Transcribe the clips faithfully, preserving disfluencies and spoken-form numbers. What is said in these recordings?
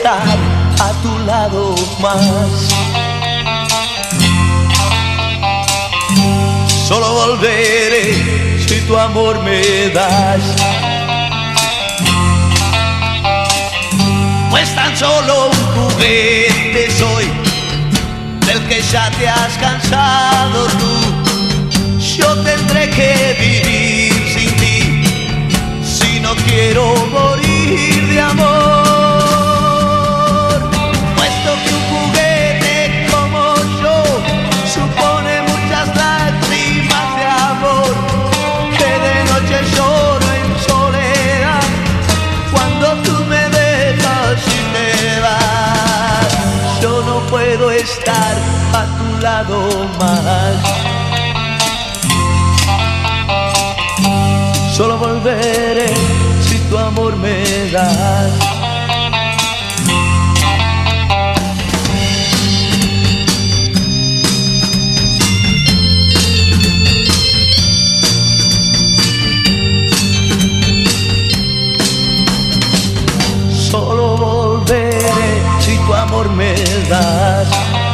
estar a tu lado más. Solo volveré si tu amor me das. Pues tan solo un juguete soy, del que ya te has cansado tú. Yo tendré que vivir sin ti, si no quiero morir de amor. Puesto que un juguete como yo supone muchas lágrimas de amor, que de noche lloro en soledad cuando tú me dejas y te vas. Yo no puedo estar a tu lado más. Solo volveré si tu amor me das. Solo volveré si tu amor me das.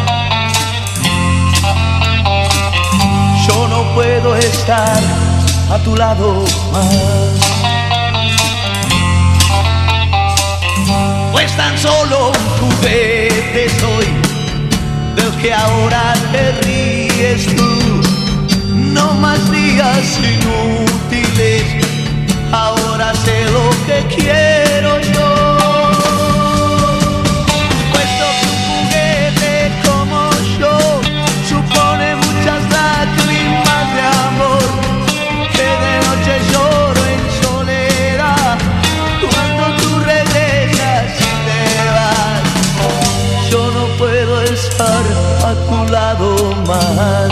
Yo no puedo estar a tu lado más. Pues tan solo un juguete soy, del que ahora te ríes tú. No más días inútiles, ahora sé lo que quiero yo. Puesto que un juguete como yo supone muchas lágrimas de amor, que de noche lloro en soledad cuando tú regresas y te vas. Yo no puedo estar a tu lado más.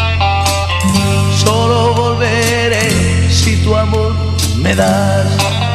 Solo volveré si tu amor me das.